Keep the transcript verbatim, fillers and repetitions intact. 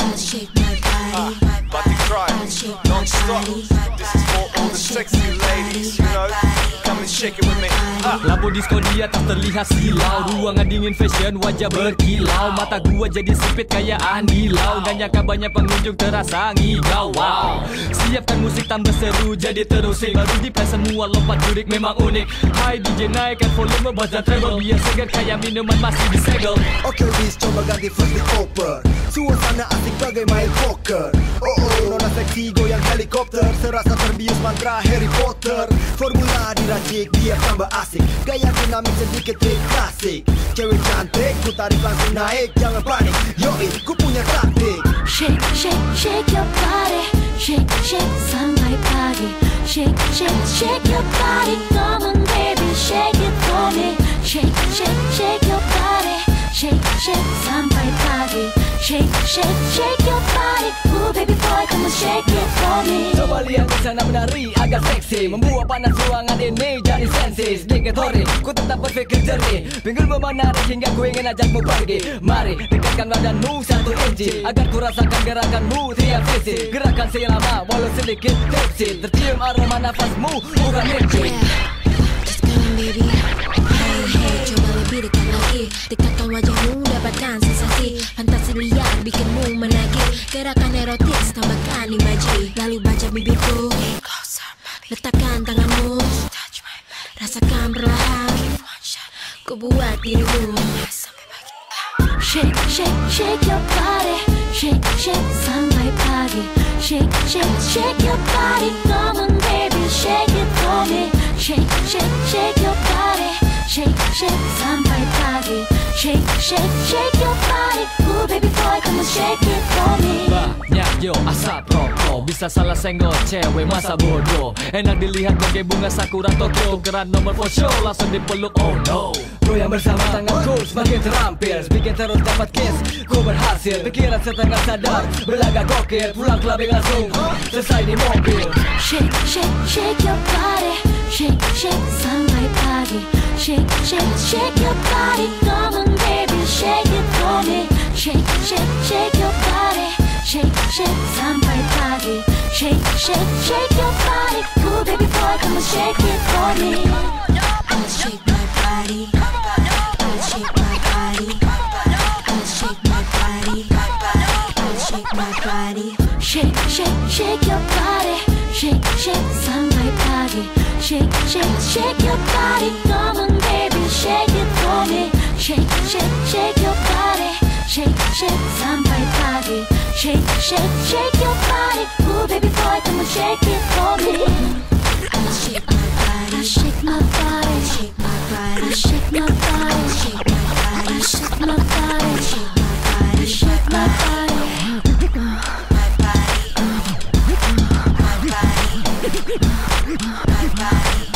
shake my body, About to cry, non-stop. This is for all the sexy ladies, you know. Come and shake it with me. Ah. Lampu disco di atas terlihat silau, ruangan dingin fashion wajah berkilau, mata gua jadi sempit kayak andilau, ganyakan banyak pengunjung terasa ngigau. Wow, siapkan musik tambah seru jadi terusik, baru di play semua lompat jurik memang unik. Hai D J naikkan volume bass dan treble biar segar kayak minuman masih disegel. Oke Wiz, coba ganti first di koper, suasana asik bagai main poker. Oh oh, nona seksi goyang helikopter, serasa terbius mantra Harry Potter. Formula diracik biar tambah asik, gaya dinamik sedikit trik klasik. Cewek cantik, ku tarik langsung naik, jangan panik, yoi, ku punya taktik. Shake, shake, shake your body, shake, shake sampai pagi. Shake, shake, shake your body, come on baby, shake it for me. Shake, shake, shake your body, shake, shake sampai pagi. Shake, shake, shake your body, ooh baby boy, come on shake it for me. Coba lihat di sana menari agak seksi, membuat panas ruangan ini jadi sensi. Sedikit hori, ku tetap berpikir jernih, pinggulmu menarik hingga ku ingin ajakmu pergi. Mari dekatkan badanmu satu inci, agar ku rasakan gerakanmu tiap sisi. Gerakan selama walau sedikit tipsy, tercium aroma nafasmu bukan mimpi. Just come on baby, hey hey, coba lebih dekat lagi, dekatkan wajahmu dapatkan sensasi. Fantasi liar bikinmu menagih, gerakan erotis tambahkan imaji. Lalu baca bibirku, letakkan tanganmu, rasakan perlahan, ku buat dirimu. Shake, shake, shake your body, shake, shake sampai pagi. Shake, shake, shake your body, come on baby, shake it for me. Shake, shake, shake your body, shake, shake sampai pagi. Shake, shake, shake your body, ooh baby boy, come on shake it for me. Banyak yo asap rokok, bisa salah senggol cewek masa bodoh. Enak dilihat bagai bunga sakura Tokyo, tukeran nomor for show langsung dipeluk, oh no. Goyang bersama tanganku semakin terampil, bikin terus dapat kiss, ku berhasil. Pikiran setengah sadar, berlagak gokil, pulang clubbing langsung selesai di mobil. Shake, shake, shake your body, shake, shake sampai pagi. Shake, shake, shake your body, come on baby, shake it for me. Shake, shake, shake your body, shake, shake sampai pagi. Shake, shake, shake your body, ooh baby boy, come on shake it for me. I'll shake my body, I'll shake my body, I'll shake my body, I'll shake my body. Shake, shake, shake your body, shake, shake sampai pagi. Shake, shake, shake your body, come on baby, shake it for me. Shake, shake, shake your body, shake, shake sampai pagi. Shake, shake, shake your body, ooh baby boy, come on shake it for me. I'll shake my body, I'll shake my body, shake my body, I'll shake my body, shake my body, I'll shake my body, shake my body, shake my body, my body, my body, my body.